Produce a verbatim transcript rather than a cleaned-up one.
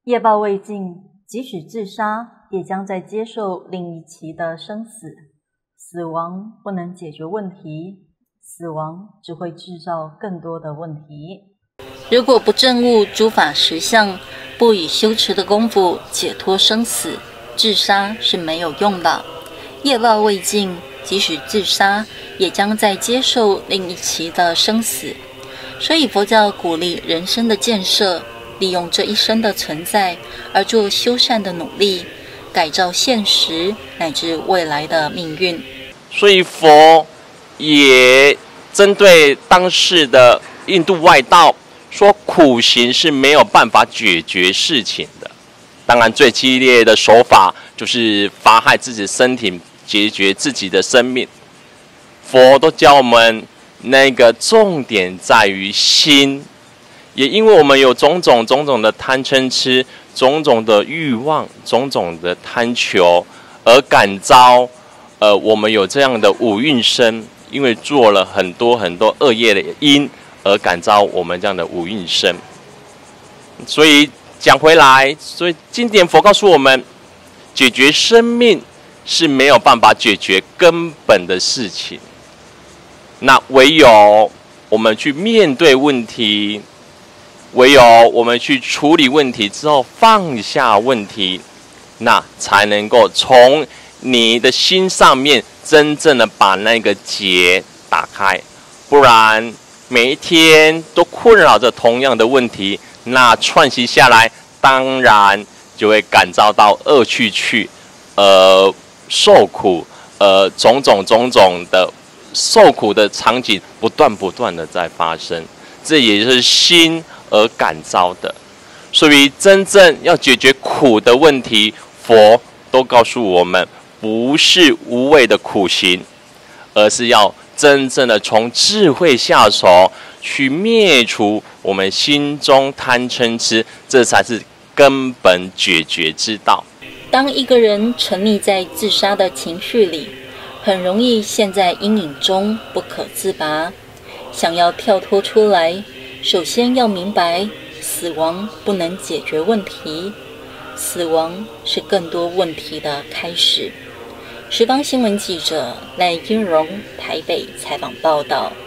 业报未尽，即使自杀，也将在接受另一期的生死。死亡不能解决问题，死亡只会制造更多的问题。 如果不证悟诸法实相，不以修持的功夫解脱生死，自杀是没有用的。业报未尽，即使自杀，也将在接受另一期的生死。所以佛教鼓励人生的建设，利用这一生的存在而做修善的努力，改造现实乃至未来的命运。 所以佛也针对当时的印度外道说，苦行是没有办法解决事情的。当然最激烈的手法就是杀害自己身体，解决自己的生命。佛都教我们那个重点在于心，也因为我们有种种种种的贪嗔痴，种种的欲望，种种的贪求，而感召呃我们有这样的五蕴身，因为做了很多很多恶业的因，而感召我们这样的五蕴身。所以讲回来，所以经典佛告诉我们，解决生命是没有办法解决根本的事情，那唯有我们去面对问题，唯有我们去处理问题之后放下问题，那才能够从你的心上面真正的把那个结打开。不然每一天都困扰着同样的问题，那串习下来，当然就会感召到恶趣去，呃，受苦，呃，种种种种的受苦的场景不断不断的在发生，这也就是心而感召的。所以真正要解决苦的问题，佛都告诉我们，不是无谓的苦行，而是要真正的从智慧下手，去灭除我们心中贪嗔痴，这才是根本解决之道。 当一个人沉溺在自杀的情绪里，很容易陷在阴影中不可自拔。想要跳脱出来，首先要明白，死亡不能解决问题，死亡是更多问题的开始。十方新闻记者赖英荣台北采访报道。